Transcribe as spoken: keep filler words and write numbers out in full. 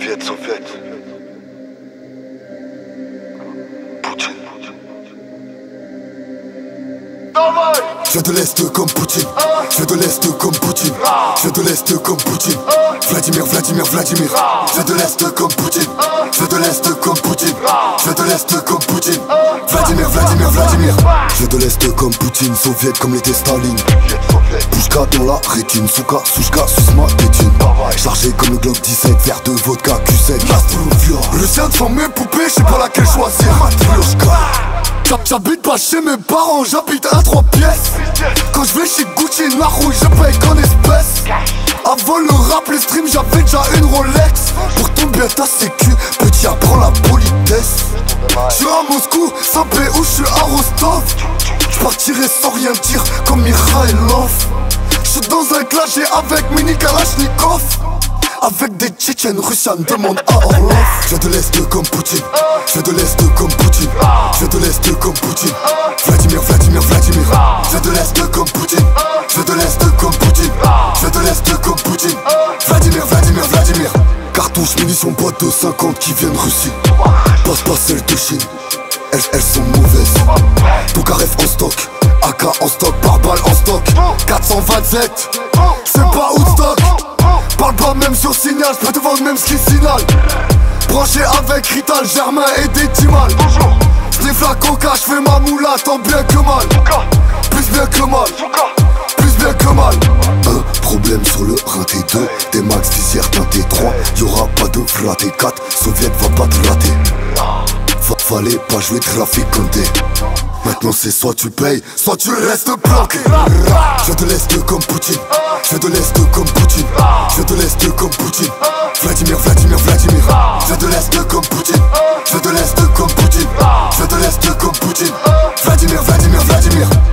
Soviet, Soviet. Poutine. Je viens de l'Est comme Poutine. Je viens de l'Est comme Poutine. Je viens de l'Est comme Poutine. Vladimir, Vladimir, Vladimir. Je viens de l'Est comme Poutine. Je viens de l'Est comme Poutine. Je viens de l'Est comme Poutine. Vladimir, Vladimir, Vladimir. Je viens de l'Est comme Poutine. Soviet comme l'était Staline. Pouchka dans la rétine. Souka, Souchka, suce ma tétine. Chargé comme le Glock dix-sept. Verre de vodka, Q sept. Lucien devant mes poupées, je sais pas laquelle choisir. J'habite pas chez mes parents, j'habite à trois pièces. Quand je vais chez Gucci, la rouille, je paye qu'en espèces. Avant le rap, les streams, j'avais déjà une Rolex. Pour ton bien ta sécu, petit apprends la politesse. J'suis à Moscou, Saint-Pé ou j'suis à Rostov. J'partirai sans rien dire comme Mikhailov. J'suis dans un clashé avec mini Kalachnikov. Avec des Tchétchènes, Russian demande à Orlov. Je viens de l'Est comme Poutine. Je viens de l'Est comme Poutine. Je viens de l'Est comme Poutine. Vladimir, Vladimir, Vladimir. Je viens de l'Est comme Poutine. Je viens de l'Est comme Poutine. Je viens de l'Est comme Poutine. Vladimir, Vladimir, Vladimir. Cartouches, munitions, boîtes de cinquante qui viennent Russie. Passe pas celles de Chine. Elles, elles sont mauvaises. Ton carref en stock. A K en stock, par balle en stock. quatre cent vingt-sept. C'est pas Woodstock. Parle pas même sur Signal, j'peux te vendre même ce qui signale. Branché avec Rital, Germain et des Timal. Sniff la coca, j'fais ma moula, tant bien que mal. Plus bien que mal, plus bien que mal. Un problème sur le rein T deux, des max visière d'un T trois. Y'aura pas de v'là T quatre, Soviet va pas te rater. Fallait pas jouer trafic Condé. Maintenant c'est soit tu payes, soit tu restes planqué. Je viens de l'Est comme Poutine. Je viens de l'Est comme Poutine. Je viens de l'Est comme Poutine. Vladimir, Vladimir, Vladimir. Je viens de l'Est comme Poutine. Je viens de l'Est comme Poutine. Je viens de l'Est comme Poutine. Vladimir, Vladimir, Vladimir.